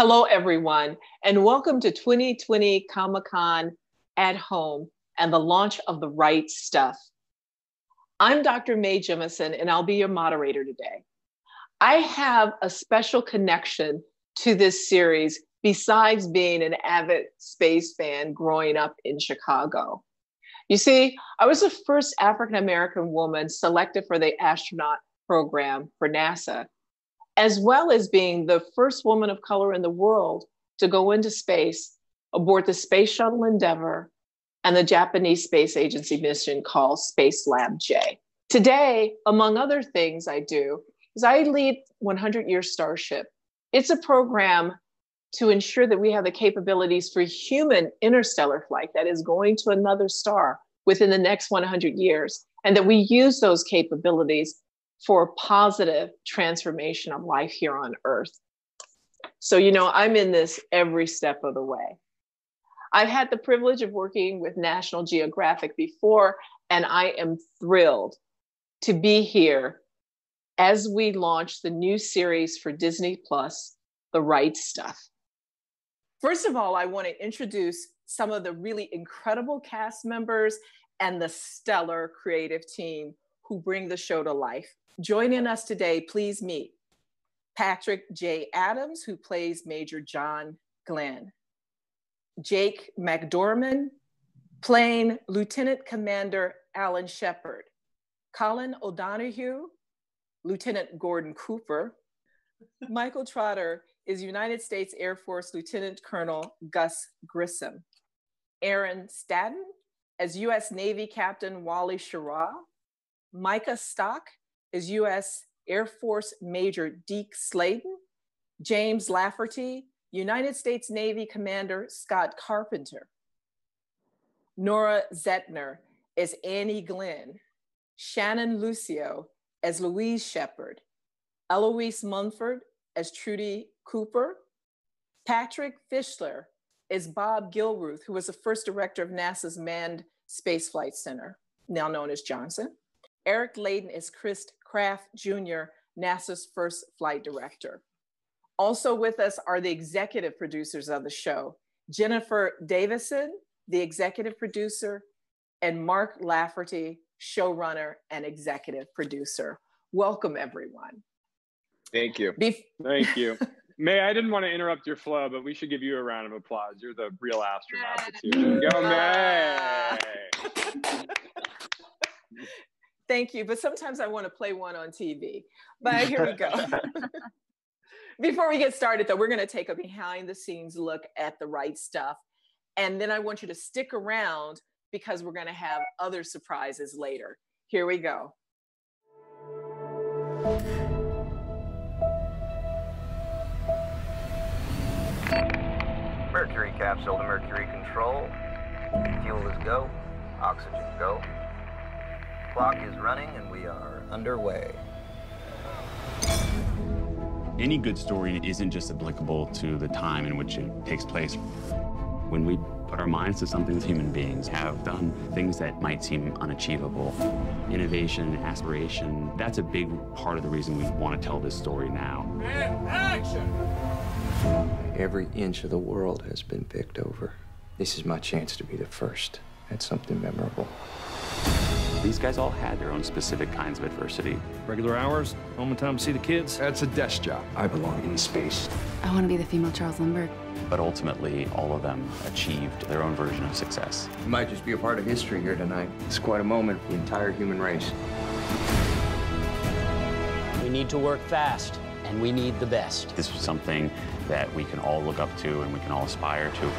Hello, everyone, and welcome to 2020 Comic-Con at Home and the launch of The Right Stuff. I'm Dr. Mae Jemison, and I'll be your moderator today. I have a special connection to this series besides being an avid space fan growing up in Chicago. You see, I was the first African-American woman selected for the astronaut program for NASA, as well as being the first woman of color in the world to go into space aboard the Space Shuttle Endeavour and the Japanese Space Agency mission called Space Lab J. Today, among other things I do, is I lead 100-Year Starship. It's a program to ensure that we have the capabilities for human interstellar flight that is going to another star within the next 100 years, and that we use those capabilities for positive transformation of life here on Earth. So, I'm in this every step of the way. I've had the privilege of working with National Geographic before, and I am thrilled to be here as we launch the new series for Disney Plus, The Right Stuff. First of all, I want to introduce some of the really incredible cast members and the stellar creative team who bring the show to life. Joining us today, please meet Patrick J. Adams, who plays Major John Glenn. Jake McDorman, playing Lieutenant Commander Alan Shepard. Colin O'Donoghue, Lieutenant Gordon Cooper. Michael Trotter is United States Air Force Lieutenant Colonel Gus Grissom. Aaron Staton as U.S. Navy Captain Wally Schirra. Micah Stock is U.S. Air Force Major Deke Sladen. James Lafferty, United States Navy Commander Scott Carpenter. Nora Zettner as Annie Glenn. Shannon Lucio as Louise Shepard. Eloise Munford as Trudy Cooper. Patrick Fischler as Bob Gilruth, who was the first director of NASA's Manned Spaceflight Center, now known as Johnson. Eric Layden is Chris Kraft Jr., NASA's first flight director. Also with us are the executive producers of the show, Jennifer Davison, the executive producer, and Mark Lafferty, showrunner and executive producer. Welcome, everyone. Thank you. Thank you. Mae, I didn't want to interrupt your flow, but we should give you a round of applause. You're the real astronaut that's here. Go, Mae! Thank you, but sometimes I want to play one on TV. But here we go. Before we get started, though, we're going to take a behind-the-scenes look at The Right Stuff. And then I want you to stick around because we're going to have other surprises later. Here we go. Mercury capsule to Mercury control. Fuel is go. Oxygen go. Clock is running and we are underway. Any good story isn't just applicable to the time in which it takes place. When we put our minds to something as human beings have done things that might seem unachievable, innovation, aspiration, that's a big part of the reason we want to tell this story now. And action! Every inch of the world has been picked over. This is my chance to be the first at something memorable. These guys all had their own specific kinds of adversity. Regular hours, home in time to see the kids. That's a desk job. I belong in space. I want to be the female Charles Lindbergh. But ultimately, all of them achieved their own version of success. You might just be a part of history here tonight. It's quite a moment for the entire human race. We need to work fast, and we need the best. This is something that we can all look up to and we can all aspire to.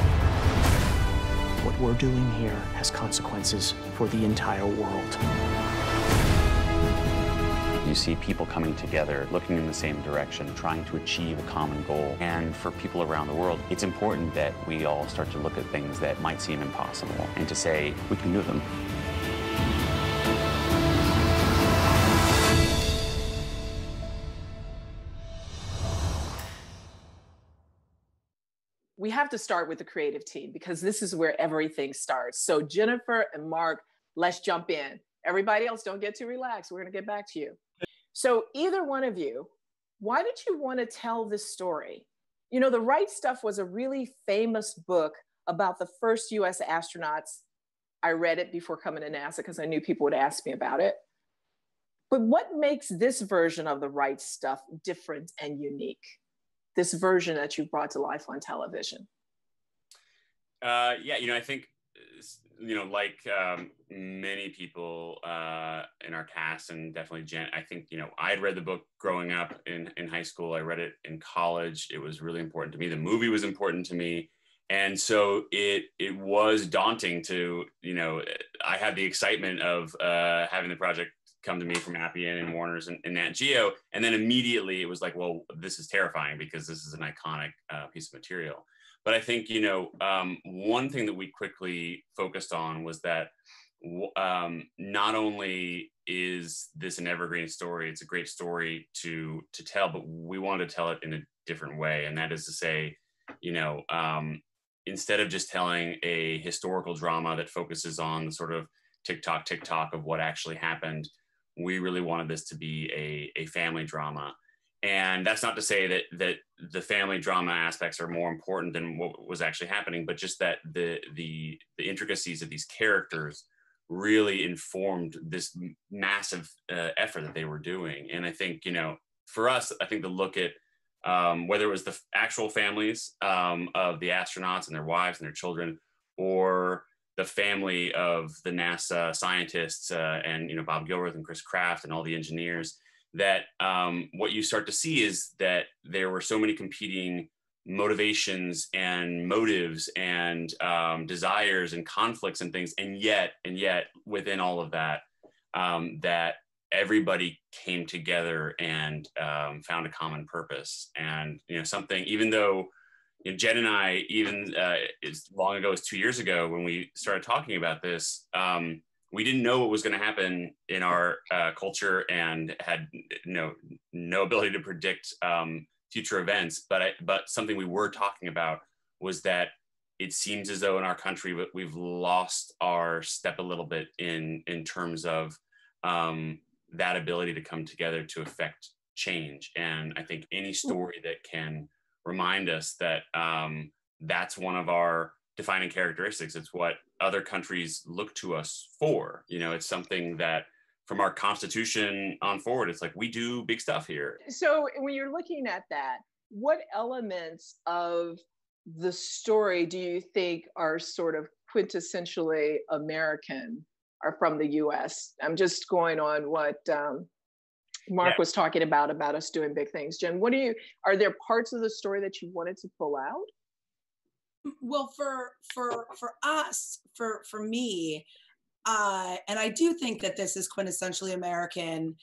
What we're doing here has consequences for the entire world. You see people coming together, looking in the same direction, trying to achieve a common goal. And for people around the world, it's important that we all start to look at things that might seem impossible and to say, we can do them. We have to start with the creative team because this is where everything starts. So Jennifer and Mark, let's jump in. Everybody else, don't get too relaxed. We're going to get back to you. So either one of you, why did you want to tell this story? You know, The Right Stuff was a really famous book about the first US astronauts. I read it before coming to NASA because I knew people would ask me about it. But what makes this version of The Right Stuff different and unique? This version that you brought to life on television? Yeah, you know, I think, you know, like many people in our cast, and definitely Jen, I think, you know, I had read the book growing up in high school. I read it in college. It was really important to me. The movie was important to me. And so it was daunting to, you know, I had the excitement of having the project come to me from Appian and Warner's and Nat Geo. And then immediately it was like, well, this is terrifying because this is an iconic piece of material. But I think, you know, one thing that we quickly focused on was that not only is this an evergreen story, it's a great story to tell, but we wanted to tell it in a different way. And that is to say, you know, instead of just telling a historical drama that focuses on the sort of tick-tock of what actually happened, we really wanted this to be a family drama. And that's not to say that the family drama aspects are more important than what was actually happening, but just that the intricacies of these characters really informed this massive effort that they were doing. And I think, you know, for us, I think to look at whether it was the actual families of the astronauts and their wives and their children, or the family of the NASA scientists and, you know, Bob Gilruth and Chris Kraft and all the engineers, that what you start to see is that there were so many competing motivations and motives and desires and conflicts and things. And yet within all of that, that everybody came together and found a common purpose. And, you know, something, even though, you know, Jen and I, even as long ago as 2 years ago, when we started talking about this, we didn't know what was going to happen in our culture and had no ability to predict future events. But something we were talking about was that it seems as though in our country we've lost our step a little bit in terms of that ability to come together to affect change. And I think any story that can remind us that that's one of our defining characteristics. It's what other countries look to us for. You know, it's something that from our Constitution on forward, it's like, we do big stuff here. So when you're looking at that, what elements of the story do you think are sort of quintessentially American or from the US? I'm just going on what Mark was talking about us doing big things. Jen, are there parts of the story that you wanted to pull out? Well, for us, for me, and I do think that this is quintessentially American.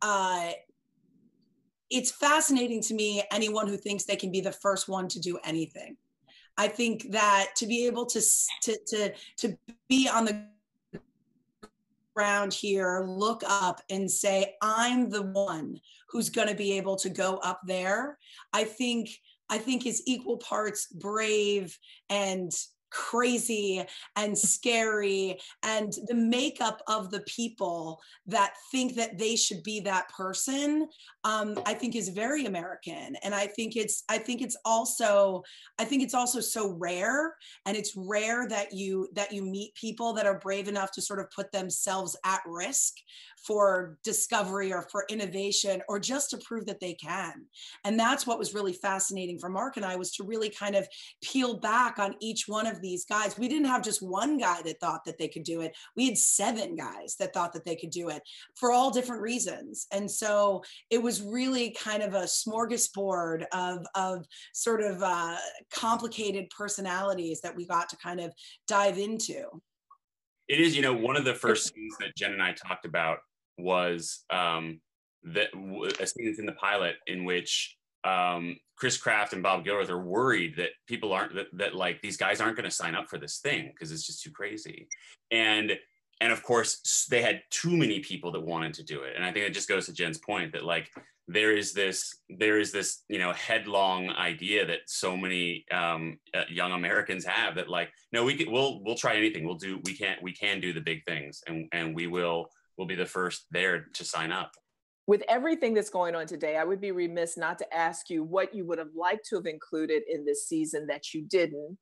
It's fascinating to me, anyone who thinks they can be the first one to do anything. I think that to be able to be on the ground here, look up and say, I'm the one who's going to be able to go up there, I think is equal parts brave and crazy and scary, and the makeup of the people that think that they should be that person, I think is very American. And I think it's also so rare, and it's rare that you meet people that are brave enough to sort of put themselves at risk for discovery or for innovation, or just to prove that they can. And that's what was really fascinating for Mark and I, was to really kind of peel back on each one of these guys. We didn't have just one guy that thought that they could do it. We had 7 guys that thought that they could do it for all different reasons. And so it was really kind of a smorgasbord of sort of complicated personalities that we got to kind of dive into. It is, you know, one of the first scenes that Jen and I talked about was a scene that's in the pilot in which Chris Kraft and Bob Gilruth are worried that people that like these guys aren't going to sign up for this thing because it's just too crazy. And of course they had too many people that wanted to do it. And I think it just goes to Jen's point that like, there is this, you know, headlong idea that so many young Americans have that like, no, we'll try anything. We can do the big things, and we'll be the first there to sign up. With everything that's going on today, I would be remiss not to ask you what you would have liked to have included in this season that you didn't,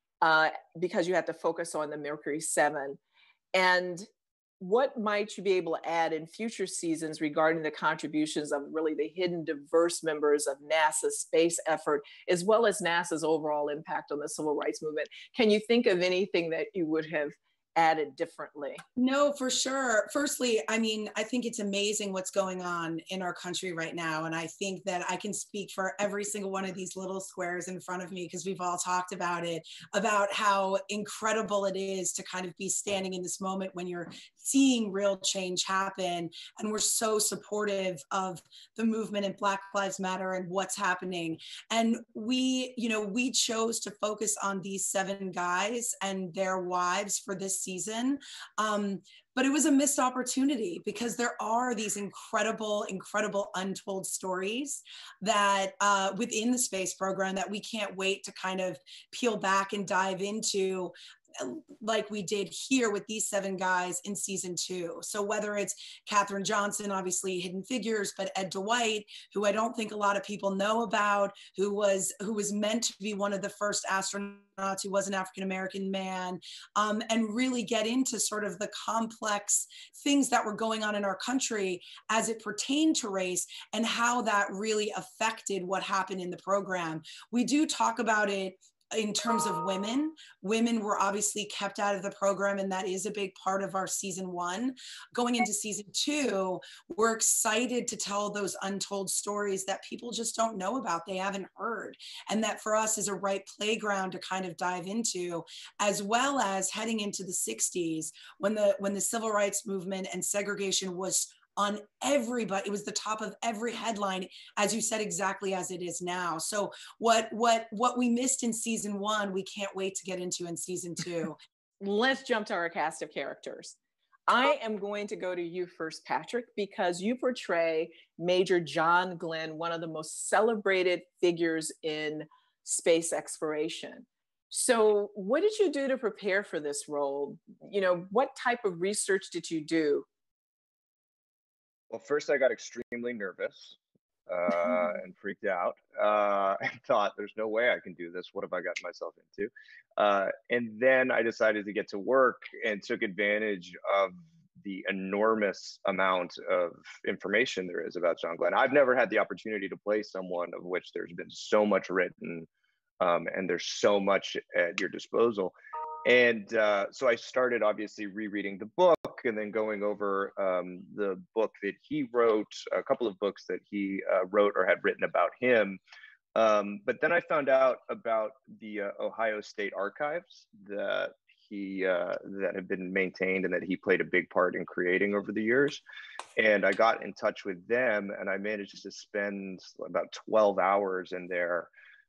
because you had to focus on the Mercury 7. And what might you be able to add in future seasons regarding the contributions of really the hidden, diverse members of NASA's space effort, as well as NASA's overall impact on the civil rights movement? Can you think of anything that you would have added differently? No, for sure. Firstly, I mean, I think it's amazing what's going on in our country right now. And I think that I can speak for every single one of these little squares in front of me, because we've all talked about it, about how incredible it is to kind of be standing in this moment when you're seeing real change happen. And we're so supportive of the movement in Black Lives Matter and what's happening. And we chose to focus on these 7 guys and their wives for this season. But it was a missed opportunity, because there are these incredible untold stories that within the space program that we can't wait to kind of peel back and dive into, like we did here with these 7 guys in season 2. So whether it's Katherine Johnson, obviously Hidden Figures, but Ed Dwight, who I don't think a lot of people know about, who was meant to be one of the first astronauts, who was an African-American man, and really get into sort of the complex things that were going on in our country as it pertained to race, and how that really affected what happened in the program. We do talk about it in terms of women. Women were obviously kept out of the program, and that is a big part of our season 1. Going into season 2, we're excited to tell those untold stories that people just don't know about, they haven't heard, and that for us is a right playground to kind of dive into, as well as heading into the 60s when the civil rights movement and segregation was on everybody. It was the top of every headline, as you said, exactly as it is now. So what we missed in season 1, we can't wait to get into in season 2. Let's jump to our cast of characters. I am going to go to you first, Patrick, because you portray Major John Glenn, one of the most celebrated figures in space exploration. So what did you do to prepare for this role? What type of research did you do? Well, first I got extremely nervous and freaked out and thought, there's no way I can do this. What have I gotten myself into? And then I decided to get to work and took advantage of the enormous amount of information there is about John Glenn. I've never had the opportunity to play someone of which there's been so much written and there's so much at your disposal. And so I started obviously rereading the book, and then going over the book that he wrote, a couple of books that he wrote or had written about him. But then I found out about the Ohio State Archives that have been maintained and that he played a big part in creating over the years. And I got in touch with them, and I managed to spend about 12 hours in there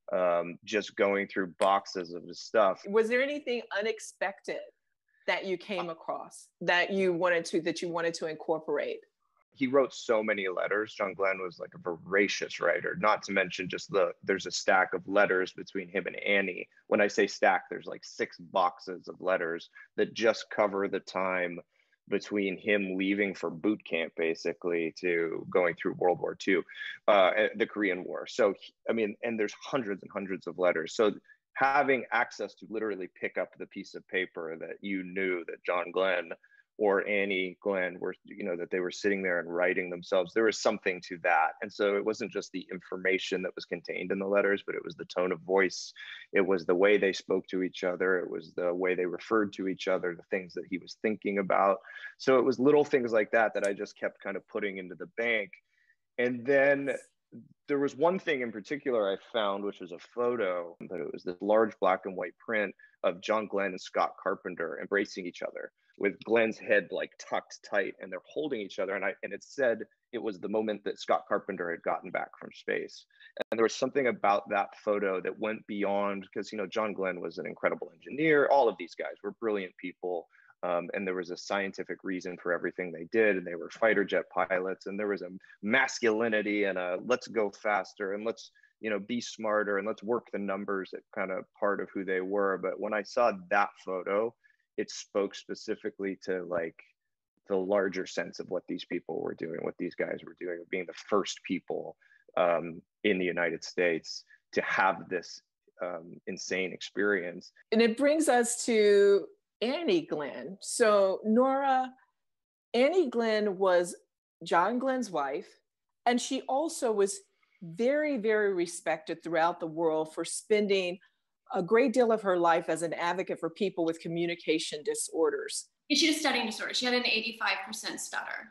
just going through boxes of his stuff. Was there anything unexpected that you came across that you wanted to incorporate? He wrote so many letters. John Glenn was like a voracious writer, not to mention just there's a stack of letters between him and Annie. When I say stack, there's like 6 boxes of letters that just cover the time between him leaving for boot camp, basically, to going through World War II, the Korean War. So, and there's hundreds and hundreds of letters. So having access to literally pick up the piece of paper that you knew that John Glenn or Annie Glenn were, that they were sitting there and writing themselves, there was something to that. And so it wasn't just the information that was contained in the letters, but it was the tone of voice. It was the way they spoke to each other. It was the way they referred to each other, the things that he was thinking about. So it was little things like that I just kept kind of putting into the bank. And then there was one thing in particular I found, which was a photo, but it was this large black and white print of John Glenn and Scott Carpenter embracing each other with Glenn's head like tucked tight, and they're holding each other. And it said it was the moment that Scott Carpenter had gotten back from space. And there was something about that photo that went beyond, because, John Glenn was an incredible engineer. All of these guys were brilliant people. And there was a scientific reason for everything they did, and they were fighter jet pilots, and there was a masculinity and a let's go faster and let's be smarter and let's work the numbers at kind of part of who they were. But when I saw that photo, it spoke specifically to like the larger sense of what these people were doing, what these guys were doing, being the first people in the United States to have this insane experience. And it brings us to Annie Glenn. So Nora, Annie Glenn was John Glenn's wife, and she also was very, very respected throughout the world for spending a great deal of her life as an advocate for people with communication disorders. She had a stuttering disorder. She had an 85% stutter,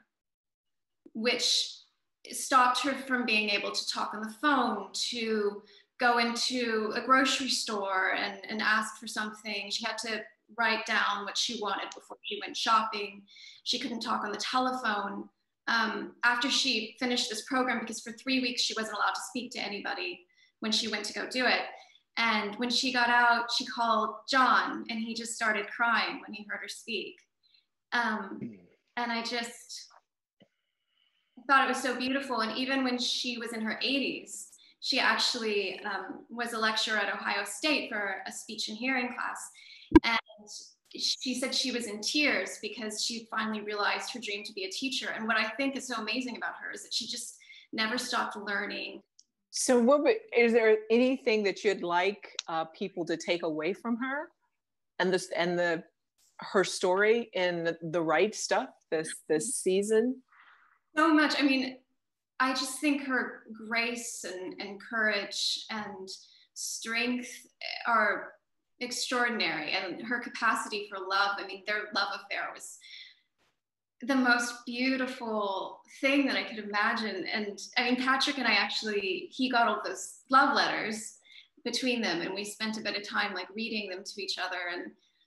which stopped her from being able to talk on the phone, to go into a grocery store and ask for something. She had to write down what she wanted before she went shopping. She couldn't talk on the telephone. After she finished this program, because for 3 weeks she wasn't allowed to speak to anybody when she went to go do it. And when she got out, she called John, and he just started crying when he heard her speak. And I just thought it was so beautiful. And even when she was in her 80s, she actually was a lecturer at Ohio State for a speech and hearing class. And she said she was in tears because she finally realized her dream to be a teacher. And what I think is so amazing about her is that she just never stopped learning. So is there anything that you'd like people to take away from her and her story in The Right Stuff this season? So much. I mean, I just think her grace and courage and strength are extraordinary, and her capacity for love. I mean, their love affair was the most beautiful thing that I could imagine. And I mean, Patrick and I actually, he got all those love letters between them, and we spent a bit of time like reading them to each other.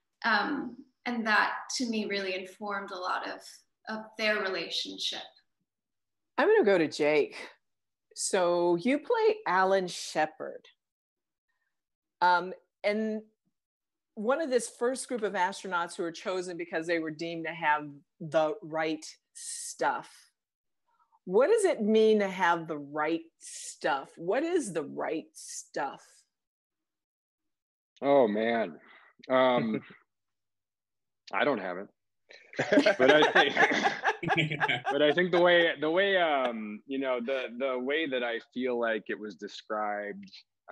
And that to me really informed a lot of their relationship. I'm going to go to Jake. So you play Alan Shepard. And one of this first group of astronauts who were chosen because they were deemed to have the right stuff. What does it mean to have the right stuff? What is the right stuff? Oh, man. I don't have it. But I think the way you know, the way that I feel like it was described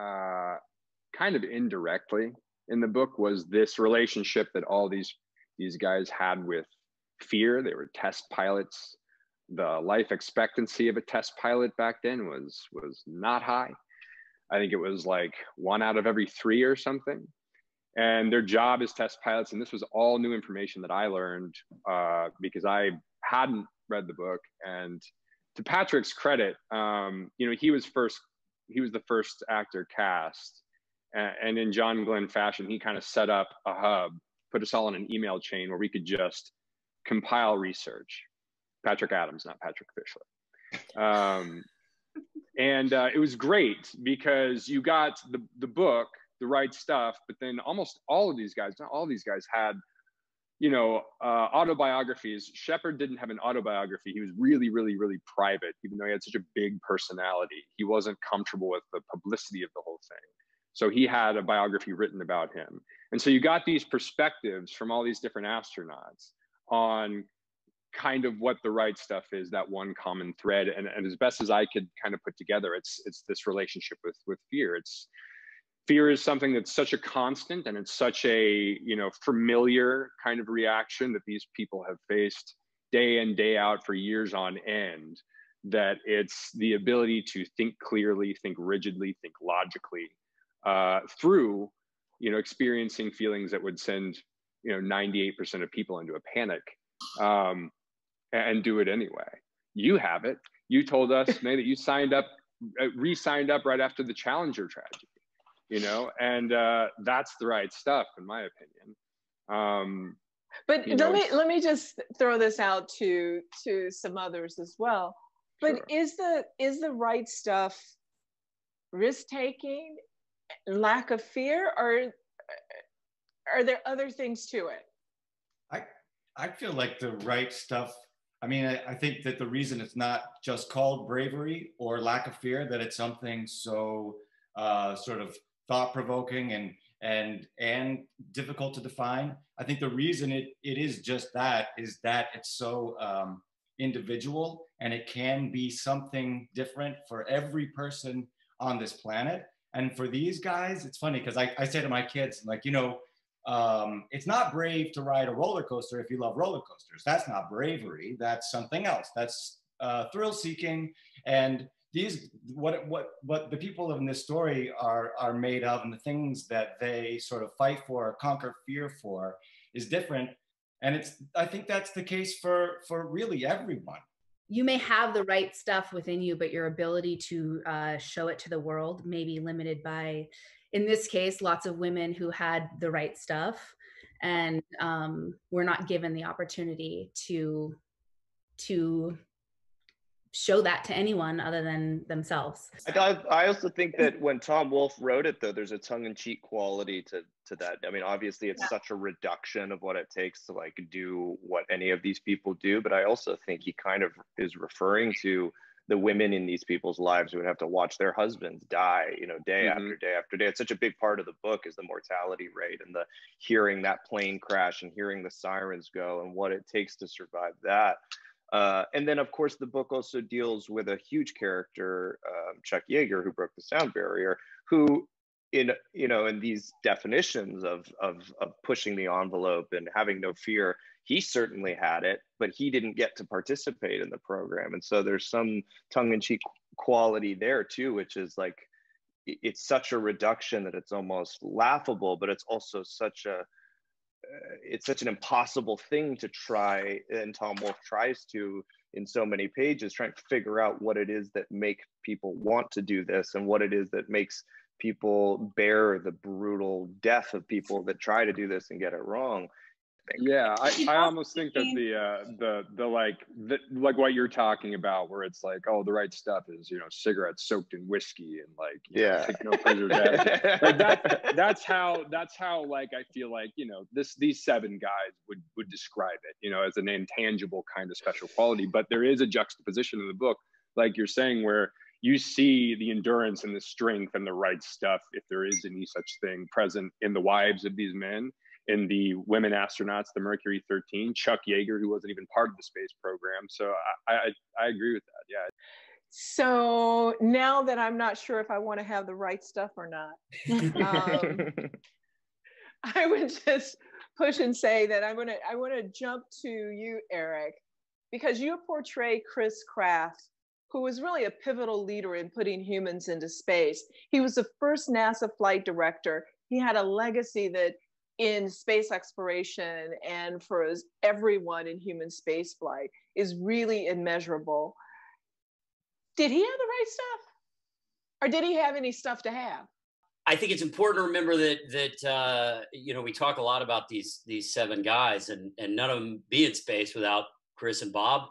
kind of indirectly in the book was this relationship that all these guys had with fear. They were test pilots. The life expectancy of a test pilot back then was not high. I think it was like 1 out of every 3 or something. And their job as test pilots, and this was all new information that I learned because I hadn't read the book. And to Patrick's credit, you know, he was the first actor cast, and in John Glenn fashion, he kind of set up a hub, put us all in an email chain where we could just compile research. Patrick Adams, not Patrick Fischler. And it was great because you got the book, The Right Stuff, but then almost all of these guys, not all of these guys had, you know, autobiographies. Shepard didn't have an autobiography. He was really, really, really private, even though he had such a big personality. He wasn't comfortable with the publicity of the whole thing. So he had a biography written about him. And so you got these perspectives from all these different astronauts on kind of what the right stuff is, that one common thread. And as best as I could kind of put together, it's this relationship with fear. Fear is something that's such a constant, and it's such a, you know, familiar kind of reaction that these people have faced day in, day out for years on end, that it's the ability to think clearly, think rigidly, think logically through, you know, experiencing feelings that would send, you know, 98% of people into a panic and do it anyway. You have it. You told us, Mae, that you re-signed up right after the Challenger tragedy. You know, and that's the right stuff, in my opinion. But let me just throw this out to some others as well. But sure. is the right stuff risk taking, lack of fear, or are there other things to it? I feel like the right stuff. I mean, I think that the reason it's not just called bravery or lack of fear, that it's something so sort of thought-provoking and difficult to define. I think the reason it is just that is that it's so individual, and it can be something different for every person on this planet. And for these guys, it's funny because I say to my kids, like, you know, it's not brave to ride a roller coaster if you love roller coasters. That's not bravery. That's something else. That's thrill seeking. And these, what the people in this story are made of, and the things that they sort of fight for, or conquer fear for, is different. And I think that's the case for really everyone. You may have the right stuff within you, but your ability to show it to the world may be limited by, in this case, lots of women who had the right stuff and were not given the opportunity to show that to anyone other than themselves. I also think that when Tom Wolfe wrote it, though, there's a tongue-in-cheek quality to that. I mean, obviously it's such a reduction of what it takes to like do what any of these people do, but I also think he kind of is referring to the women in these people's lives who would have to watch their husbands die, you know, day after day after day. It's such a big part of the book is the mortality rate and the hearing that plane crash and hearing the sirens go and what it takes to survive that. And then, of course, the book also deals with a huge character, Chuck Yeager, who broke the sound barrier, who, in these definitions of pushing the envelope and having no fear, he certainly had it, but he didn't get to participate in the program. And so there's some tongue-in-cheek quality there too, which is like, it's such a reduction that it's almost laughable, but it's also such an impossible thing to try. And Tom Wolfe tries to, in so many pages, trying to figure out what it is that make people want to do this and what it is that makes people bear the brutal death of people that try to do this and get it wrong. Yeah, I almost think that the like what you're talking about, where it's like, oh, the right stuff is, you know, cigarettes soaked in whiskey and like, take no preservative. Like that's how like I feel like, you know, these seven guys would describe it, you know, as an intangible kind of special quality. But there is a juxtaposition in the book, like you're saying, where you see the endurance and the strength and the right stuff, if there is any such thing, present in the wives of these men, in the women astronauts, the Mercury 13, Chuck Yeager, who wasn't even part of the space program. So I agree with that, yeah. So now that I'm not sure if I want to have the right stuff or not, I would just push and say that I want to jump to you, Eric, because you portray Chris Kraft, who was really a pivotal leader in putting humans into space. He was the first NASA flight director. He had a legacy that in space exploration and for everyone in human space flight is really immeasurable. Did he have the right stuff? Or did he have any stuff to have? I think it's important to remember that you know, we talk a lot about these seven guys, and none of them be in space without Chris and Bob.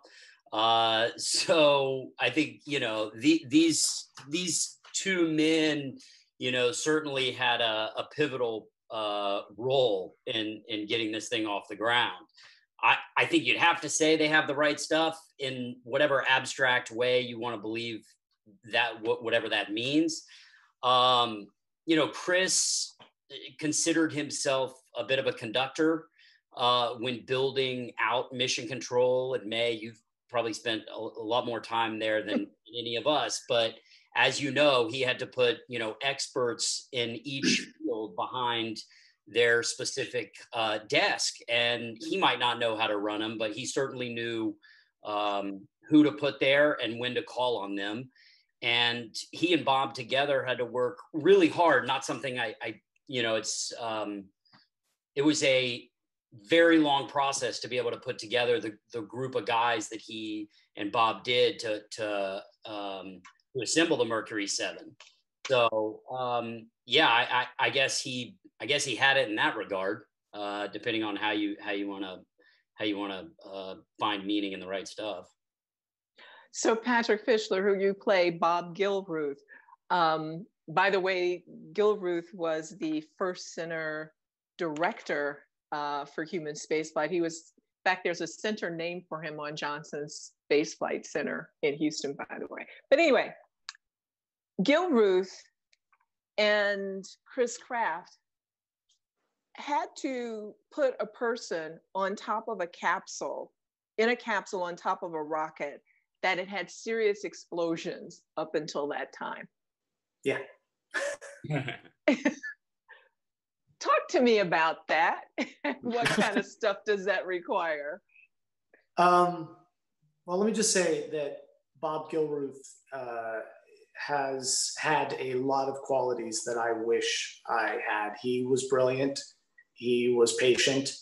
So I think, you know, these two men, you know, certainly had a pivotal role in getting this thing off the ground. I think you'd have to say they have the right stuff in whatever abstract way you want to believe that, whatever that means. You know, Chris considered himself a bit of a conductor when building out mission control. And Mae, you've probably spent a lot more time there than any of us, but as you know, he had to put, you know, experts in each field behind their specific desk, and he might not know how to run them, but he certainly knew who to put there and when to call on them. And he and Bob together had to work really hard. Not something I you know, it was a very long process to be able to put together the group of guys that he and Bob did to assemble the Mercury 7. So yeah, I guess he had it in that regard, depending on how you want to find meaning in the right stuff. So Patrick Fischler, who you play Bob Gilruth, by the way, Gilruth was the first center director for human spaceflight. He was, in fact, there's a center named for him on Johnson's Spaceflight Center in Houston, by the way. But anyway, Gilruth and Chris Kraft had to put a person on top of a capsule, in a capsule on top of a rocket that had had serious explosions up until that time. Yeah. Talk to me about that. What kind of stuff does that require? Well, let me just say that Bob Gilruth has had a lot of qualities that I wish I had. He was brilliant. He was patient.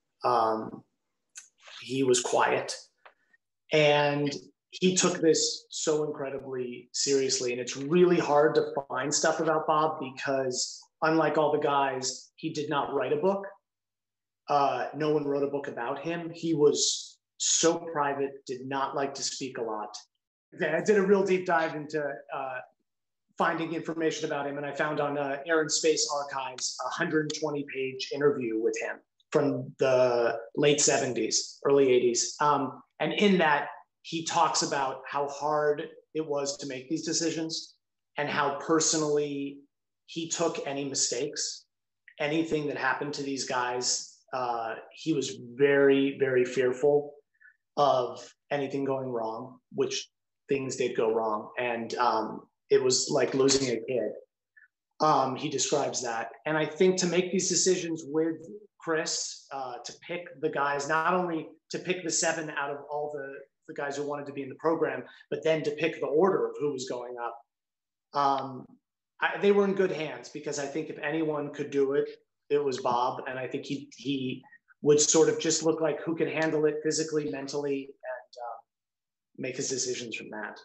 He was quiet. And he took this so incredibly seriously. And it's really hard to find stuff about Bob because, unlike all the guys, he did not write a book. No one wrote a book about him. He was so private, did not like to speak a lot. I did a real deep dive into finding information about him, and I found on Air and Space Archives a 120-page interview with him from the late 70s, early 80s. And in that, he talks about how hard it was to make these decisions and how personally he took any mistakes, anything that happened to these guys. He was very, very fearful of anything going wrong, which things did go wrong. And it was like losing a kid. He describes that. And I think to make these decisions with Chris, to pick the guys, not only to pick the 7 out of all the guys who wanted to be in the program, but then to pick the order of who was going up. They were in good hands because I think if anyone could do it, it was Bob. And I think he would sort of just look like who could handle it physically, mentally, and make his decisions from that.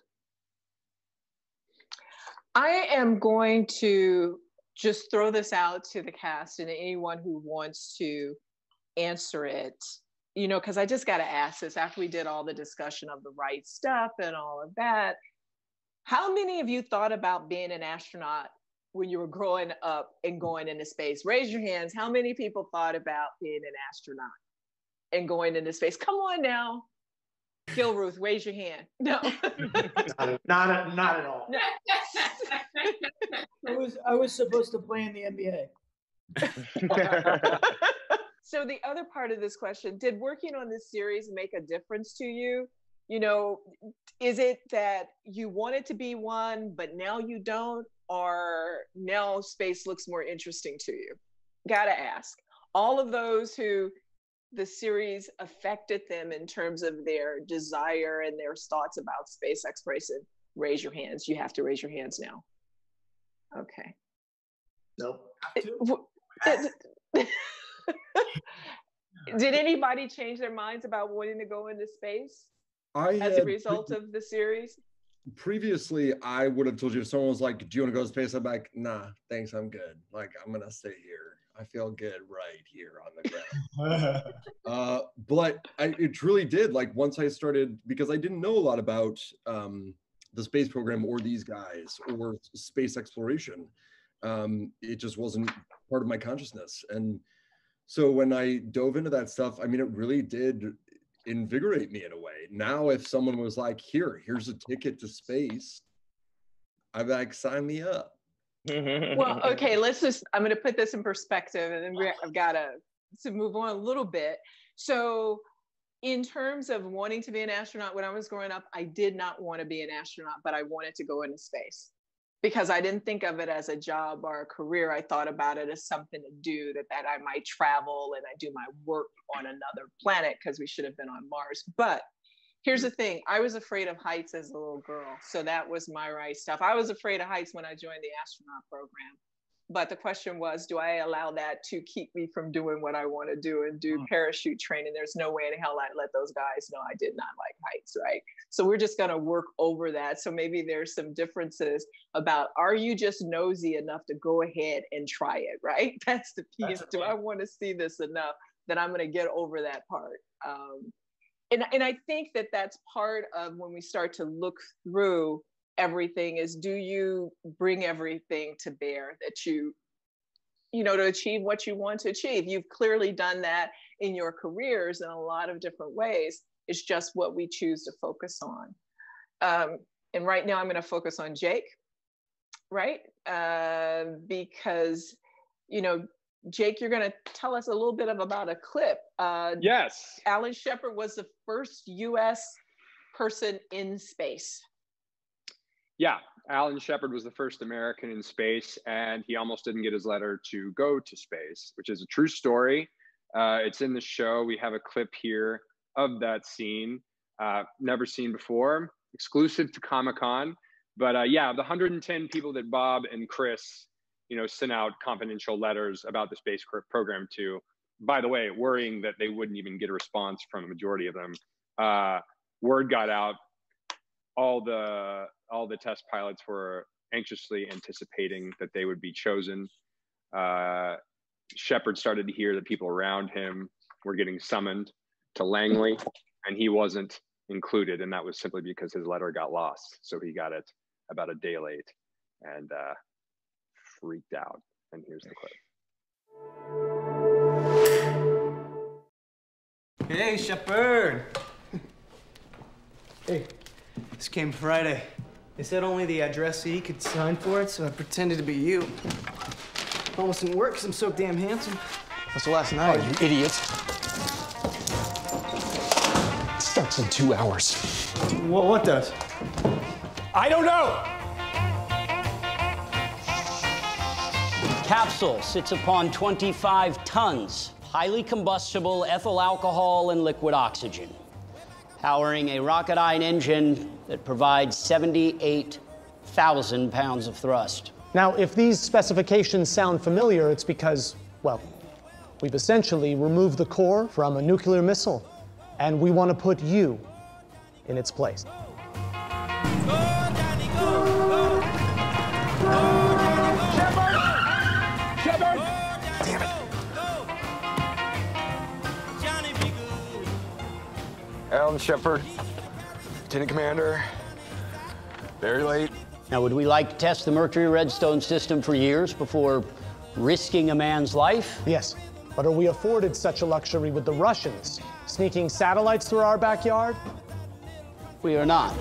I am going to just throw this out to the cast and anyone who wants to answer it, you know, because I just got to ask this after we did all the discussion of the right stuff and all of that. How many of you thought about being an astronaut when you were growing up and going into space? Raise your hands. How many people thought about being an astronaut and going into space? Come on now. Gilruth, raise your hand. No. not at all. No. I was supposed to play in the NBA. So the other part of this question, did working on this series make a difference to you? You know, is it that you wanted to be one, but now you don't, or now space looks more interesting to you? Gotta ask. All of those who the series affected them in terms of their desire and their thoughts about space exploration, raise your hands. You have to raise your hands now. Okay. Nope. Did anybody change their minds about wanting to go into space as a result of the series? Previously, I would have told you if someone was like, do you want to go to space? I'm like, nah, thanks, I'm good. Like, I'm going to stay here. I feel good right here on the ground. But it really did. Like, once I started, because I didn't know a lot about the space program or these guys or space exploration. It just wasn't part of my consciousness. And so when I dove into that stuff, I mean, it really did invigorate me in a way. Now, if someone was like, here's a ticket to space, I'd be like, sign me up. Well, okay, I'm going to put this in perspective, and then I've got to move on a little bit. So in terms of wanting to be an astronaut, when I was growing up, I did not want to be an astronaut, but I wanted to go into space because I didn't think of it as a job or a career. I thought about it as something to do, that I might travel and I do my work on another planet because we should have been on Mars. But here's the thing. I was afraid of heights as a little girl. So that was my right stuff. I was afraid of heights when I joined the astronaut program. But the question was, do I allow that to keep me from doing what I want to do and do parachute training? There's no way in hell I'd let those guys know I did not like heights, right? So we're just going to work over that. So maybe there's some differences about, are you just nosy enough to go ahead and try it, right? That's the piece. Do I want to see this enough that I'm going to get over that part? And I think that that's part of when we start to look through everything is, do you bring everything to bear that you know, to achieve what you want to achieve? You've clearly done that in your careers in a lot of different ways. It's just what we choose to focus on. And right now I'm going to focus on Jake, right? Because, you know, Jake, you're going to tell us a little bit about a clip. Yes. Alan Shepard was the first U.S. person in space. Yeah, Alan Shepard was the first American in space, and he almost didn't get his letter to go to space, which is a true story. It's in the show. We have a clip here of that scene, never seen before, exclusive to Comic-Con. But yeah, the 110 people that Bob and Chris, sent out confidential letters about the space program to, by the way, worrying that they wouldn't even get a response from a majority of them. Word got out. All the test pilots were anxiously anticipating that they would be chosen. Shepard started to hear that people around him were getting summoned to Langley, and he wasn't included, and that was simply because his letter got lost. So he got it about a day late and freaked out. And here's the clip. Hey, Shepard. Hey. This came Friday. They said only the addressee could sign for it, so I pretended to be you. Almost didn't work because I'm so damn handsome. That's the last night. Oh, you idiot. It starts in 2 hours. What does? I don't know! Capsule sits upon 25 tons, highly combustible ethyl alcohol and liquid oxygen, powering a Rocketdyne engine that provides 78,000 pounds of thrust. Now, if these specifications sound familiar, it's because, well, we've essentially removed the core from a nuclear missile, and we want to put you in its place. Alan Shepard, Lieutenant Commander, very late. Now, would we like to test the Mercury Redstone system for years before risking a man's life? Yes, but are we afforded such a luxury with the Russians sneaking satellites through our backyard? We are not.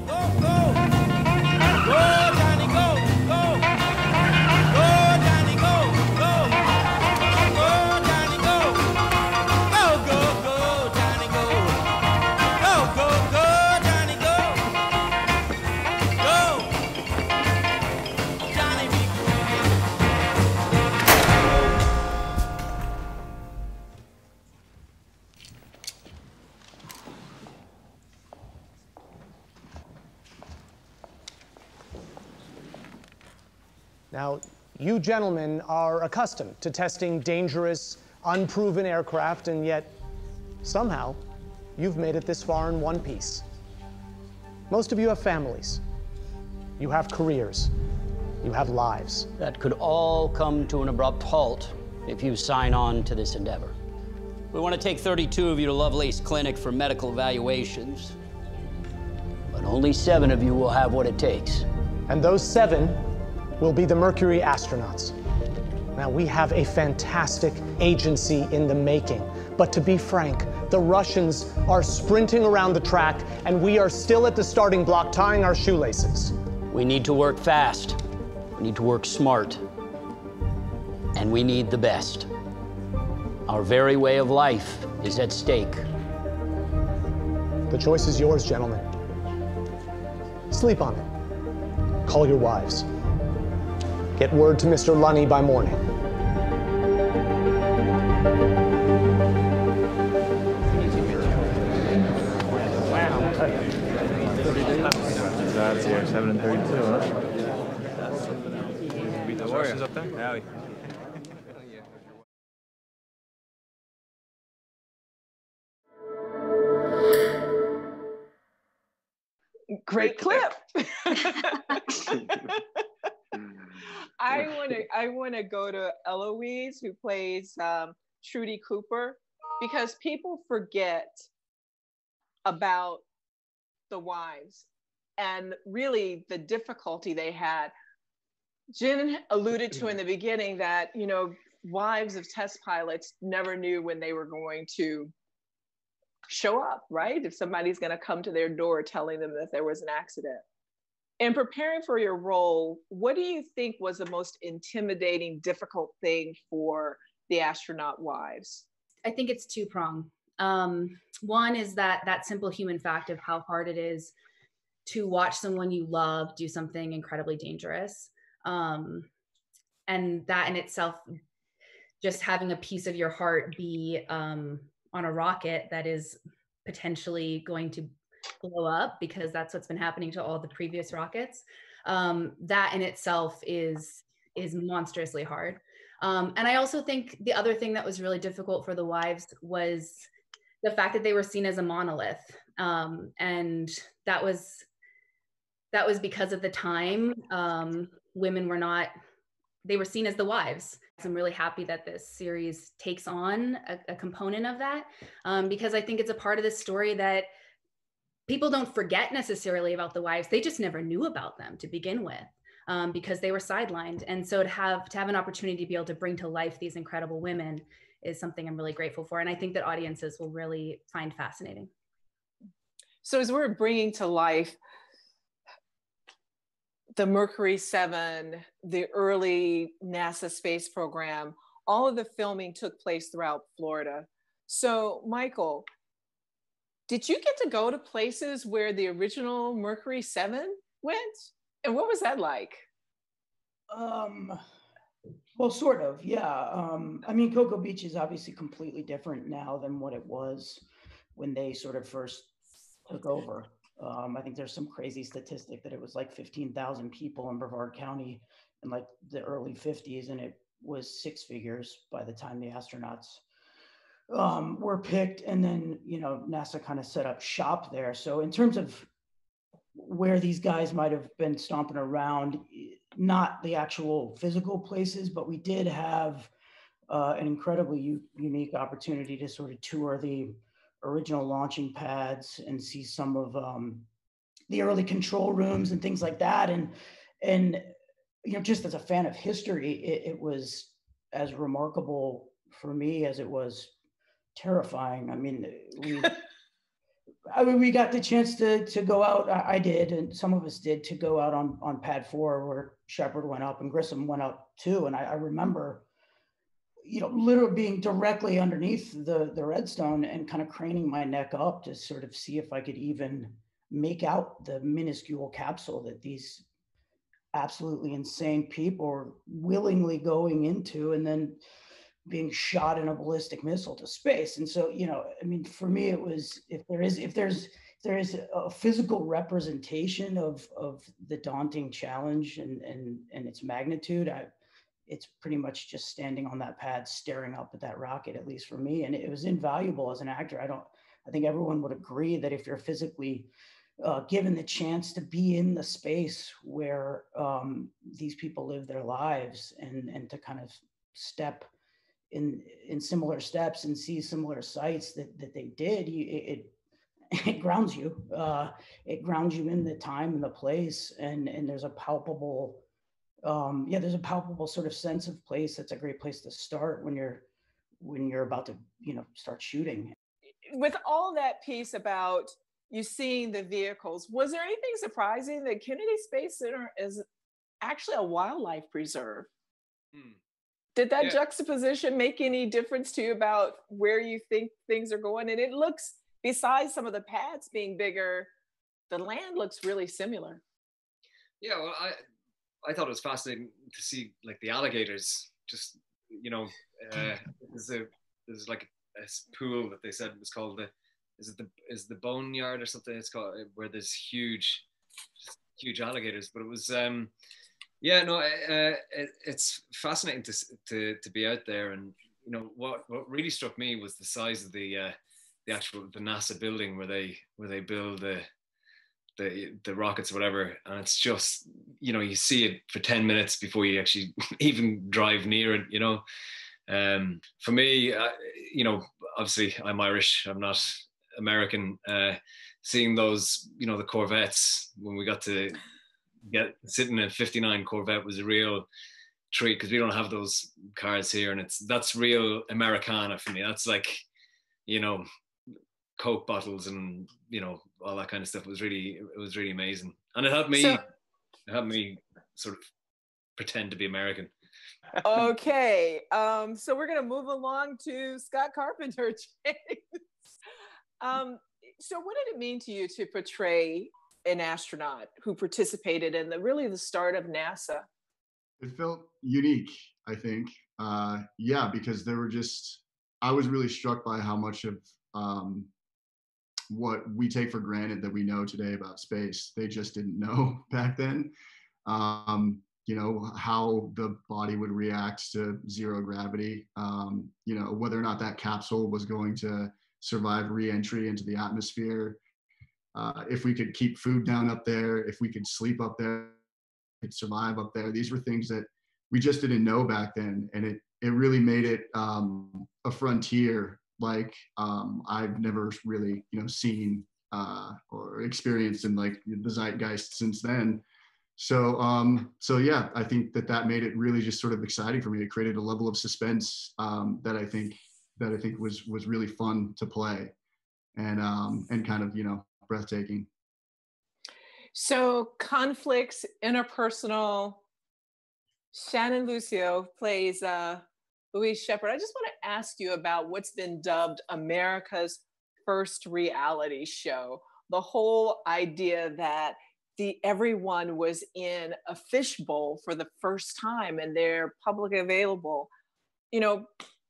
Now, you gentlemen are accustomed to testing dangerous, unproven aircraft, and yet, somehow, you've made it this far in one piece. Most of you have families. You have careers. You have lives. That could all come to an abrupt halt if you sign on to this endeavor. We want to take 32 of you to Lovelace Clinic for medical evaluations, but only 7 of you will have what it takes. And those 7 will be the Mercury astronauts. Now, we have a fantastic agency in the making, but to be frank, the Russians are sprinting around the track and we are still at the starting block tying our shoelaces. We need to work fast, we need to work smart, and we need the best. Our very way of life is at stake. The choice is yours, gentlemen. Sleep on it. Call your wives. Get word to Mr. Lunny by morning. Wow. That's here, 7 and 32, huh? Beat those horses up there? Yeah. Great clip. I want to go to Eloise, who plays Trudy Cooper, because people forget about the wives and really the difficulty they had. Jen alluded to in the beginning that, wives of test pilots never knew when they were going to show up, right? If somebody's going to come to their door telling them that there was an accident. In preparing for your role, what do you think was the most intimidating, difficult thing for the astronaut wives? I think it's two-pronged. One is that simple human fact of how hard it is to watch someone you love do something incredibly dangerous. And that in itself, just having a piece of your heart be on a rocket that is potentially going to blow up, because that's what's been happening to all the previous rockets. That in itself is monstrously hard. And I also think the other thing that was really difficult for the wives was the fact that they were seen as a monolith. And that was because of the time. Women were not, they were seen as the wives. So I'm really happy that this series takes on a component of that, because I think it's a part of the story that people don't forget necessarily about the wives. They just never knew about them to begin with, because they were sidelined. And so to have an opportunity to be able to bring to life these incredible women is something I'm really grateful for. And I think that audiences will really find fascinating. So as we're bringing to life the Mercury 7, the early NASA space program, all of the filming took place throughout Florida. So Michael, did you get to go to places where the original Mercury 7 went? And what was that like? Well, sort of, yeah. I mean, Cocoa Beach is obviously completely different now than what it was when they sort of first took over. I think there's some crazy statistic that it was like 15,000 people in Brevard County in like the early 50s, and it was six figures by the time the astronauts were picked. And then, you know, NASA kind of set up shop there. So in terms of where these guys might have been stomping around, not the actual physical places, but we did have an incredibly unique opportunity to sort of tour the original launching pads and see some of the early control rooms and things like that. And you know, just as a fan of history, it was as remarkable for me as it was terrifying. I mean, we got the chance to go out. I did, and some of us did, to go out on pad 4 where Shepard went up and Grissom went up too. And I remember, you know, literally being directly underneath the redstone and kind of craning my neck up to sort of see if I could even make out the minuscule capsule that these absolutely insane people were willingly going into and then being shot in a ballistic missile to space. And so, you know, I mean, for me, it was, if there is a physical representation of the daunting challenge and its magnitude, it's pretty much just standing on that pad, staring up at that rocket, at least for me. And it was invaluable as an actor. I think everyone would agree that if you're physically given the chance to be in the space where these people live their lives and to kind of step in similar steps and see similar sights that they did, it grounds you. It grounds you in the time and the place, and there's a palpable, there's a palpable sort of sense of place. That's a great place to start when you're about to, you know, start shooting. With all that piece about you seeing the vehicles, was there anything surprising that Kennedy Space Center is actually a wildlife preserve? Did that juxtaposition make any difference to you about where you think things are going? And it looks, besides some of the pads being bigger, the land looks really similar. Yeah, well, I thought it was fascinating to see like the alligators. Just, you know, there's like a pool that they said was called is the boneyard or something. It's called, where there's huge alligators. But it was it's fascinating to be out there. And you know what really struck me was the size of the NASA building where they build the rockets or whatever. And it's just, you know, you see it for 10 minutes before you actually even drive near it, you know. For me, you know, obviously I'm Irish, I'm not American. Seeing those, you know, the Corvettes, when we got to sitting in a 59 Corvette was a real treat, because we don't have those cars here, and that's real Americana for me. That's like, you know, Coke bottles and, you know, all that kind of stuff. It was really amazing, and it helped me sort of pretend to be American. Okay, so we're going to move along to Scott Carpenter. So what did it mean to you to portray an astronaut who participated in the start of NASA? It felt unique, I think. Yeah, because I was really struck by how much of what we take for granted that we know today about space, they just didn't know back then. You know, how the body would react to zero gravity, you know, whether or not that capsule was going to survive re-entry into the atmosphere, if we could keep food down up there, if we could sleep up there, could survive up there. These were things that we just didn't know back then. And it really made it a frontier like I've never really, you know, seen or experienced in like the zeitgeist since then. So yeah, I think that made it really just sort of exciting for me. It created a level of suspense that I think was really fun to play, and kind of, you know, breathtaking. So conflicts, interpersonal. Shannon Lucio plays Louise Shepard. I just want to ask you about what's been dubbed America's first reality show. The whole idea that everyone was in a fishbowl for the first time and they're publicly available. You know,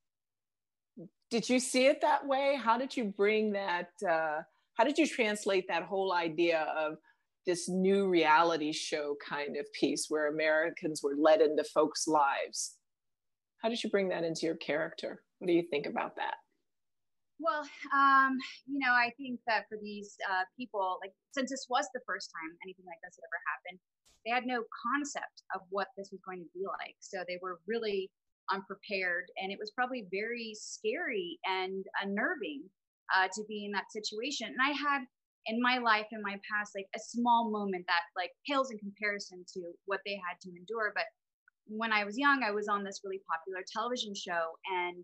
did you see it that way? How did you bring that? How did you translate that whole idea of this new reality show kind of piece where Americans were led into folks' lives? How did you bring that into your character? What do you think about that? Well, you know, I think that for these people, like, since this was the first time anything like this had ever happened, they had no concept of what this was going to be like. So they were really unprepared, and it was probably very scary and unnerving to be in that situation. And I had in my life, in my past, like a small moment that like pales in comparison to what they had to endure. But when I was young, I was on this really popular television show, and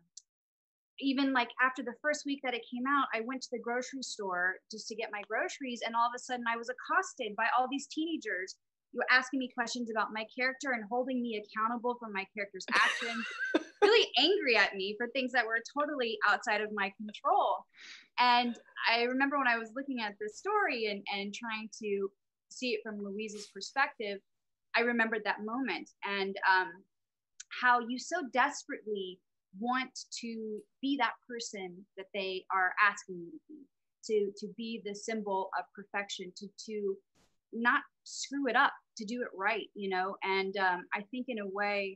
even like after the first week that it came out, I went to the grocery store just to get my groceries, and all of a sudden I was accosted by all these teenagers who were asking me questions about my character and holding me accountable for my character's actions, really angry at me for things that were totally outside of my control. And I remember when I was looking at this story and trying to see it from Louise's perspective, I remembered that moment, and how you so desperately want to be that person that they are asking you to be the symbol of perfection, to not screw it up, to do it right, you know. And I think in a way,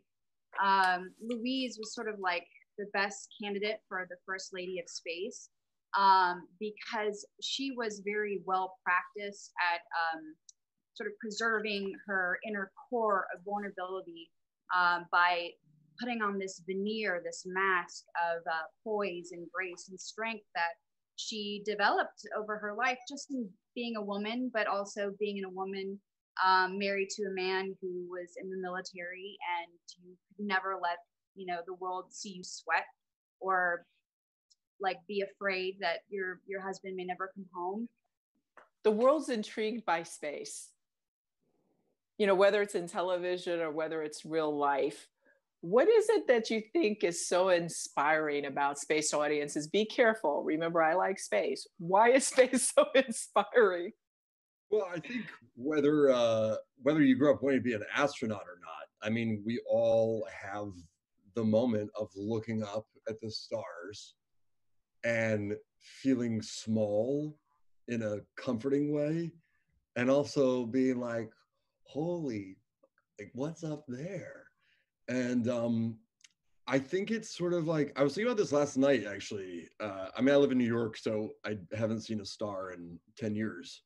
Louise was sort of like the best candidate for the First Lady of Space, because she was very well practiced at sort of preserving her inner core of vulnerability by putting on this veneer, this mask of poise and grace and strength that she developed over her life, just in being a woman, but also being a woman married to a man who was in the military, and you could never let, you know, the world see you sweat or like be afraid that your husband may never come home. The world's intrigued by space. You know, whether it's in television or whether it's real life. What is it that you think is so inspiring about space audiences? Be careful. Remember, I like space. Why is space so inspiring? Well, I think whether you grew up wanting to be an astronaut or not, I mean, we all have the moment of looking up at the stars and feeling small in a comforting way, and also being like, holy, like, what's up there? And I think it's sort of like, I was thinking about this last night, actually. I mean, I live in New York, so I haven't seen a star in 10 years.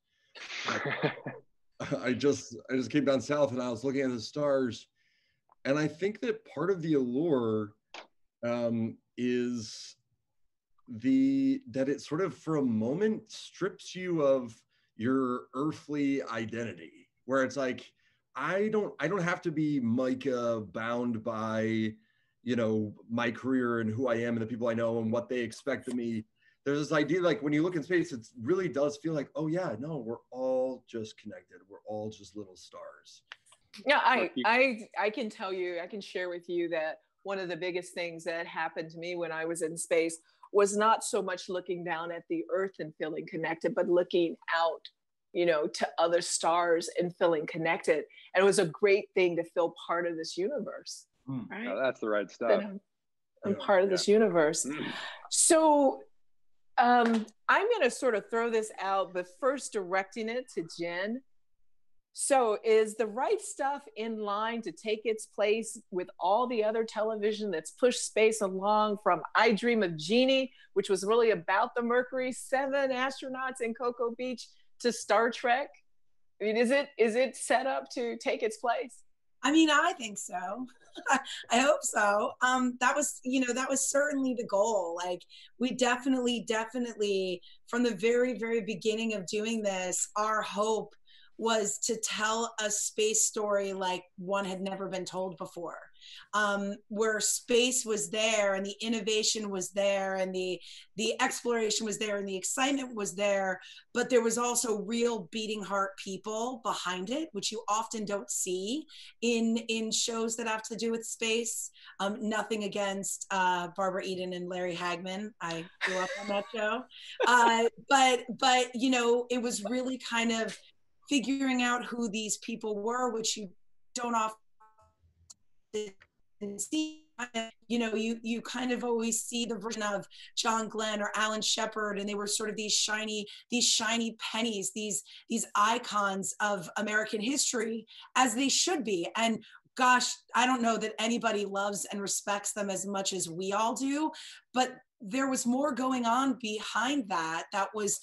I just came down south and I was looking at the stars, and I think that part of the allure is that it sort of for a moment strips you of your earthly identity, where it's like, I don't have to be Micah bound by, you know, my career and who I am and the people I know and what they expect of me. There's this idea, like when you look in space, it really does feel like, oh yeah, no, we're all just connected. We're all just little stars. Yeah, I can tell you, I can share with you that one of the biggest things that happened to me when I was in space was not so much looking down at the Earth and feeling connected, but looking out, you know, to other stars and feeling connected. And it was a great thing to feel part of this universe. Right? Oh, that's the right stuff. I'm part of this universe. So I'm going to sort of throw this out, but first directing it to Jen. So is The Right Stuff in line to take its place with all the other television that's pushed space along, from I Dream of Jeannie, which was really about the Mercury 7 astronauts in Cocoa Beach, to Star Trek? I mean, is it set up to take its place? I mean, I think so. I hope so. That was certainly the goal. Like, we definitely, from the very, very beginning of doing this, our hope was to tell a space story like one had never been told before, where space was there and the innovation was there and the exploration was there and the excitement was there, but there was also real beating heart people behind it, which you often don't see in shows that have to do with space. Nothing against Barbara Eden and Larry Hagman. I grew up on that show. But you know, it was really kind of figuring out who these people were, which you don't often see. You know, you kind of always see the version of John Glenn or Alan Shepard, and they were sort of these shiny pennies, these icons of American history, as they should be. And gosh, I don't know that anybody loves and respects them as much as we all do, but there was more going on behind that was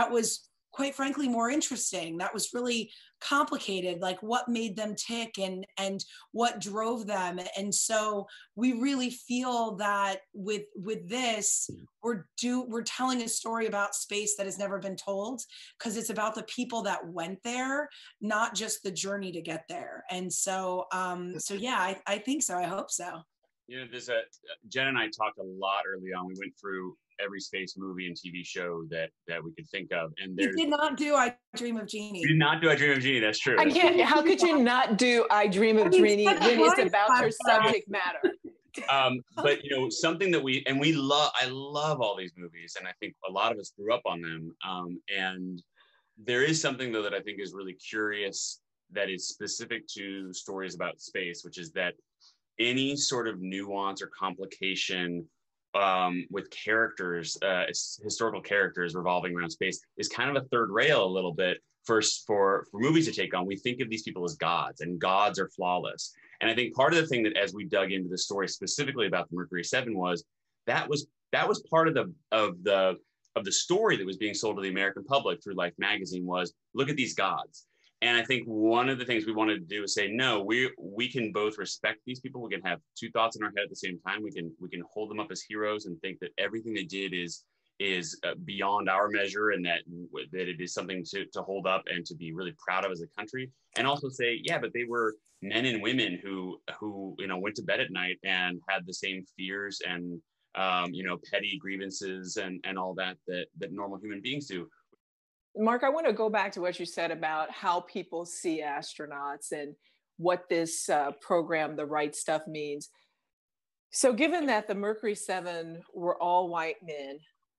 quite frankly more interesting. That was really complicated, like what made them tick and what drove them. And so we really feel that with this, we're telling a story about space that has never been told, because it's about the people that went there, not just the journey to get there. And so yeah, I think so. I hope so. You know, there's Jen and I talked a lot early on. We went through every space movie and TV show that we could think of, and we did not do I Dream of Jeannie. We did not do I Dream of Jeannie. That's true. I can't. How could you not do I Dream of Jeannie when it's about your subject matter? But you know, something that I love all these movies, and I think a lot of us grew up on them. And there is something though that I think is really curious that is specific to stories about space, which is that any sort of nuance or complication with characters, historical characters revolving around space, is kind of a third rail a little bit for movies to take on. We think of these people as gods, and gods are flawless. And I think part of the thing that, as we dug into the story specifically about the Mercury 7, was that was part of the story that was being sold to the American public through Life magazine, was look at these gods. And I think one of the things we wanted to do is say, no, we can both respect these people. We can have two thoughts in our head at the same time. We can hold them up as heroes and think that everything they did is beyond our measure, and that it is something to hold up and to be really proud of as a country. And also say, yeah, but they were men and women who you know, went to bed at night and had the same fears and you know, petty grievances and all that normal human beings do. Mark, I want to go back to what you said about how people see astronauts and what this program, The Right Stuff, means. So given that the Mercury 7 were all white men,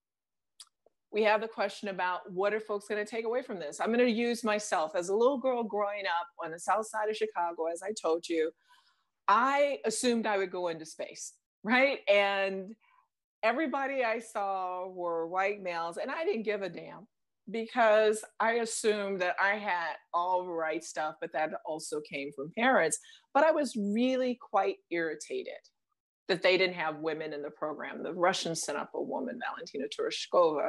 we have the question about what are folks going to take away from this? I'm going to use myself as a little girl growing up on the south side of Chicago. As I told you, I assumed I would go into space, right? And everybody I saw were white males, and I didn't give a damn, because I assumed that I had all the right stuff, but that also came from parents. But I was really quite irritated that they didn't have women in the program. The Russians sent up a woman, Valentina Tereshkova.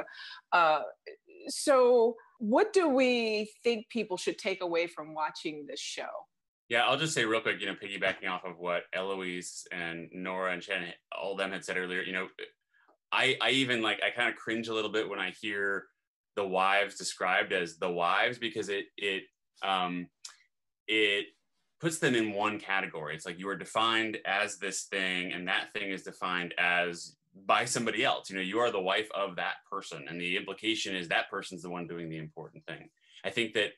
So what do we think people should take away from watching this show? Yeah, I'll just say real quick, you know, piggybacking off of what Eloise and Nora and Shannon, all of them had said earlier, you know, I even I kind of cringe a little bit when I hear the wives described as the wives, because it puts them in one category. It's like you are defined as this thing, and that thing is defined as by somebody else. You know, you are the wife of that person, and the implication is that person's the one doing the important thing. I think that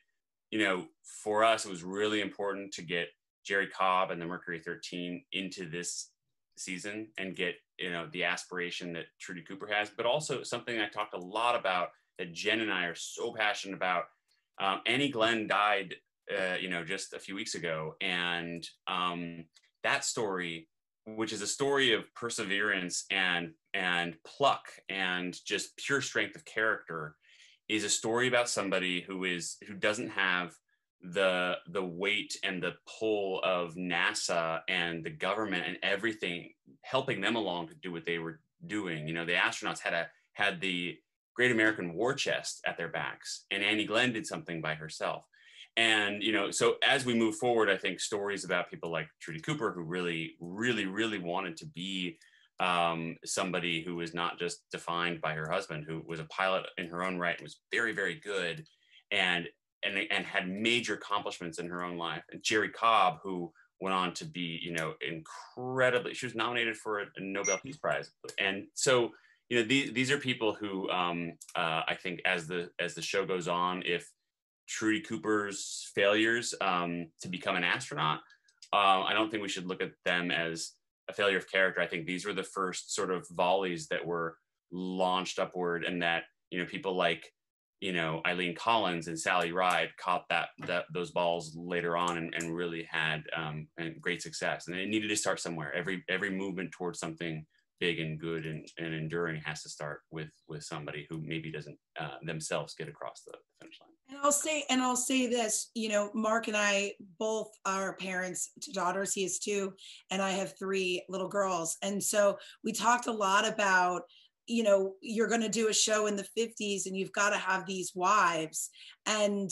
you know, for us, it was really important to get Jerry Cobb and the Mercury 13 into this season and get, you know, the aspiration that Trudy Cooper has, but also something I talked a lot about that Jen and I are so passionate about. Annie Glenn died, you know, just a few weeks ago. And that story, which is a story of perseverance and pluck and just pure strength of character, is a story about somebody who doesn't have the weight and the pull of NASA and the government and everything helping them along to do what they were doing. You know, the astronauts had the Great American War Chest at their backs, and Annie Glenn did something by herself. And, you know, so as we move forward, I think stories about people like Trudy Cooper, who really, really, really wanted to be somebody who was not just defined by her husband, who was a pilot in her own right and was very, very good and had major accomplishments in her own life. And Jerry Cobb, who went on to be, you know, incredibly, she was nominated for a Nobel Peace Prize. And so, you know, these are people who I think as the show goes on, if Trudy Cooper's failures to become an astronaut, I don't think we should look at them as a failure of character. I think these were the first sort of volleys that were launched upward, and that, you know, people like, you know, Eileen Collins and Sally Ride caught those balls later on and really had great success. And it needed to start somewhere. Every movement towards something big and good and enduring has to start with somebody who maybe doesn't themselves get across the finish line. And I'll say this, you know, Mark and I both are parents to daughters. He has 2, and I have 3 little girls. And so we talked a lot about, you know, you're going to do a show in the 50s and you've got to have these wives, and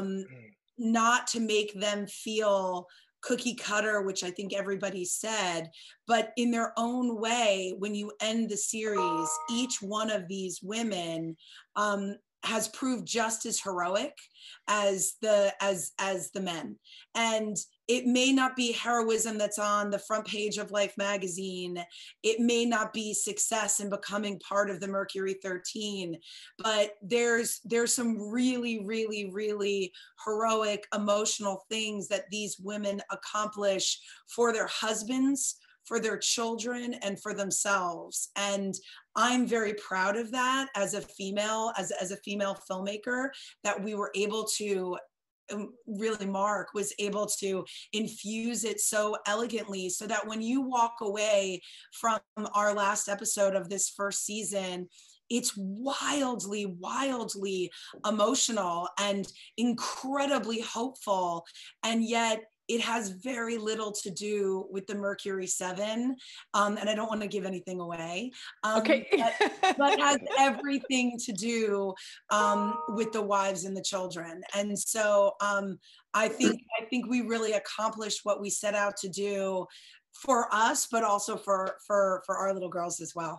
not to make them feel cookie cutter, which I think everybody said, but in their own way, when you end the series, each one of these women has proved just as heroic as the men. And it may not be heroism that's on the front page of Life magazine. It may not be success in becoming part of the Mercury 13, but there's some really, really, really heroic, emotional things that these women accomplish for their husbands, for their children, and for themselves. And I'm very proud of that as a female, as a female filmmaker, that we were able to, really Mark was able to infuse it so elegantly, so that when you walk away from our last episode of this first season, it's wildly, wildly emotional and incredibly hopeful. And yet it has very little to do with the Mercury 7. And I don't want to give anything away. Okay. but has everything to do with the wives and the children. And so I think we really accomplished what we set out to do for us, but also for our little girls as well.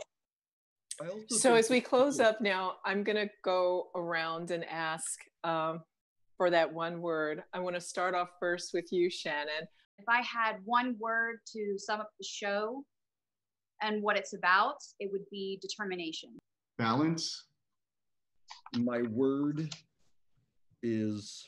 So as we close up now, I'm going to go around and ask for that one word. I want to start off first with you, Shannon. If I had one word to sum up the show and what it's about, it would be determination. Balance. My word is,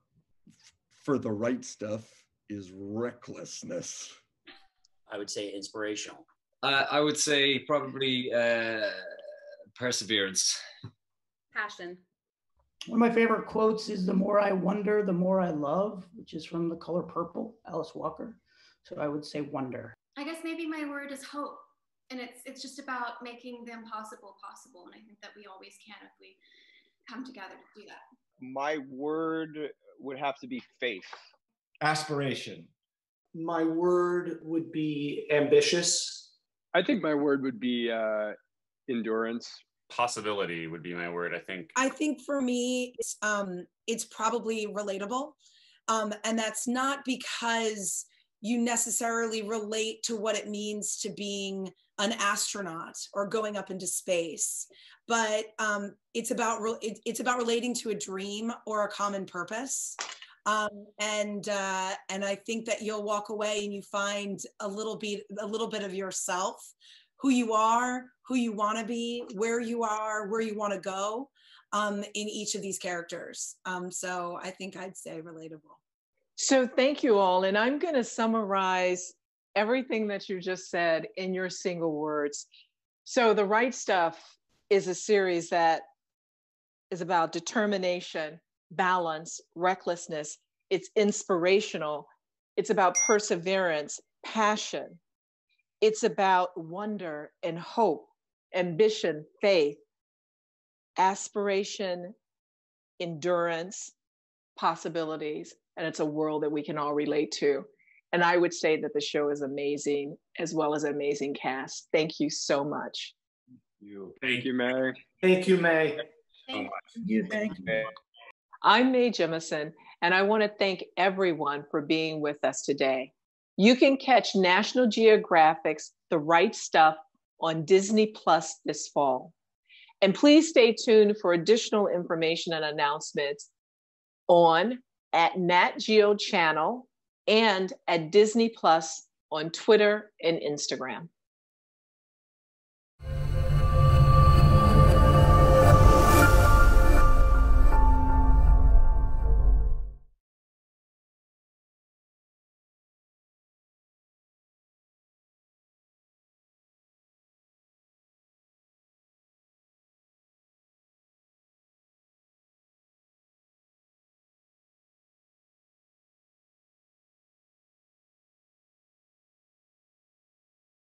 for the right stuff, is recklessness. I would say inspirational. I would say probably perseverance. Passion. One of my favorite quotes is, "The more I wonder, the more I love," which is from The Color Purple, Alice Walker. So I would say wonder. I guess maybe my word is hope. And it's just about making the impossible possible. And I think that we always can if we come together to do that. My word would have to be faith. Aspiration. My word would be ambitious. I think my word would be endurance. Possibility would be my word, I think. For me, it's probably relatable. And that's not because you necessarily relate to what it means to being an astronaut or going up into space, but it's about relating to a dream or a common purpose. And I think that you'll walk away and you find a little bit of yourself, who you are, who you want to be, where you are, where you want to go. in each of these characters. So I think I'd say relatable. So thank you all. And I'm going to summarize everything that you just said in your single words. So The Right Stuff is a series that is about determination, balance, recklessness. It's inspirational. It's about perseverance, passion. It's about wonder and hope, ambition, faith, aspiration, endurance, possibilities, and it's a world that we can all relate to. And I would say that the show is amazing, as well as an amazing cast. Thank you so much. Thank you, Mae. Thank you, Mae. Thank you. Thank you. I'm Mae Jemison, and I want to thank everyone for being with us today. You can catch National Geographic's The Right Stuff on Disney Plus this fall. And please stay tuned for additional information and announcements at Nat Geo channel and at Disney Plus on Twitter and Instagram.